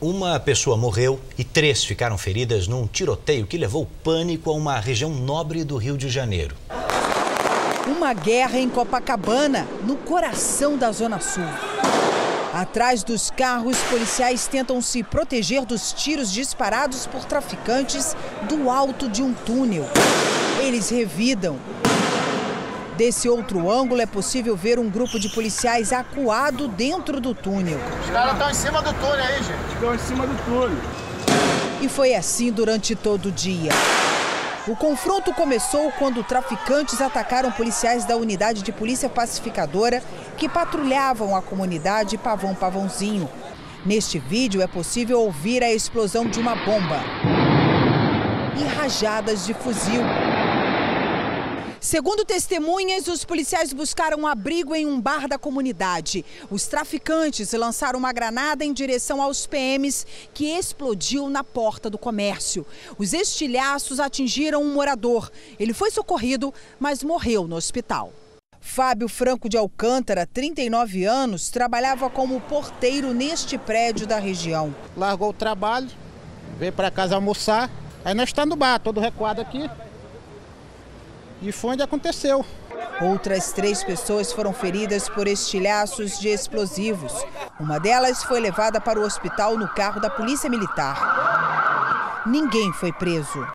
Uma pessoa morreu e 3 ficaram feridas num tiroteio que levou pânico a uma região nobre do Rio de Janeiro. Uma guerra em Copacabana, no coração da Zona Sul. Atrás dos carros, policiais tentam se proteger dos tiros disparados por traficantes do alto de um túnel. Eles revidam. Desse outro ângulo é possível ver um grupo de policiais acuado dentro do túnel. Os caras estão em cima do túnel aí, gente. Estão em cima do túnel. E foi assim durante todo o dia. O confronto começou quando traficantes atacaram policiais da unidade de polícia pacificadora que patrulhavam a comunidade Pavão-Pavãozinho. Neste vídeo é possível ouvir a explosão de uma bomba e rajadas de fuzil. Segundo testemunhas, os policiais buscaram abrigo em um bar da comunidade. Os traficantes lançaram uma granada em direção aos PMs, que explodiu na porta do comércio. Os estilhaços atingiram um morador. Ele foi socorrido, mas morreu no hospital. Fábio Franco de Alcântara, 39 anos, trabalhava como porteiro neste prédio da região. Largou o trabalho, veio para casa almoçar. Aí nós estamos no bar, todo recuado aqui. E foi onde aconteceu. Outras 3 pessoas foram feridas por estilhaços de explosivos. Uma delas foi levada para o hospital no carro da Polícia Militar. Ninguém foi preso.